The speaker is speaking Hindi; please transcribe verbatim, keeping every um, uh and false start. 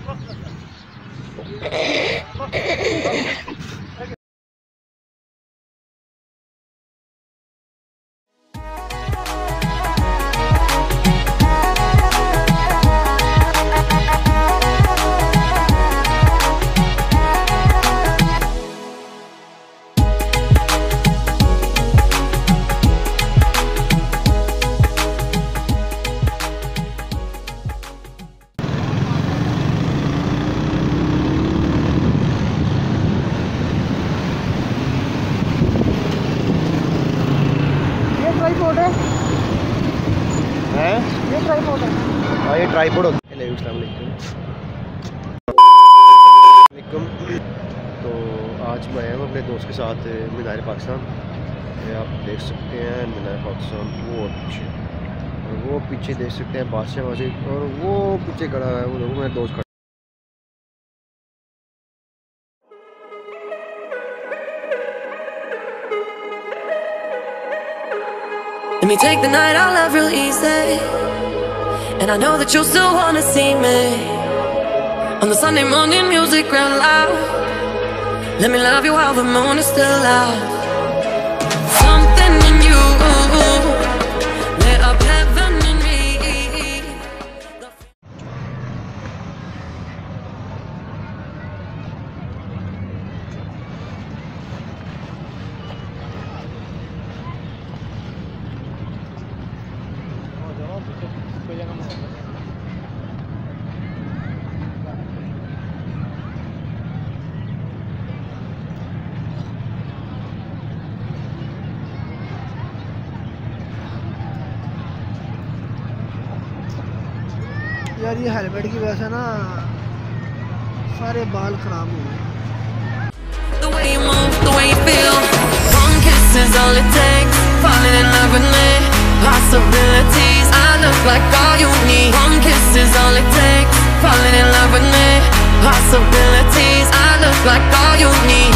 ये ट्राइपॉड है। हाँ ये ट्राइपॉड होता है। अस्सलाम वालेकुम। तो आज मैं आया हूँ अपने दोस्त के साथ मीनार-ए-पाकिस्तान। ये आप देख सकते हैं मीनार-ए-पाकिस्तान वो पीछे, और वो पीछे देख सकते हैं बादशाह मस्जिद, और वो पीछे खड़ा है वो देखो मेरा दोस्त खड़ा। Let me take the night out love real easy, and I know that you'll still wanna see me on the Sunday morning music real loud. Let me love you while the moon is still out. Something in you lit up heaven in me. यार ये हेलमेट की वजह से ना सारे बाल खराब हो गए। The way you move, the way you feel, one kiss is all it takes. Falling in love with me, possibilities. I look like all you need. One kiss is all it takes. Falling in love with me, possibilities. I look like all you need.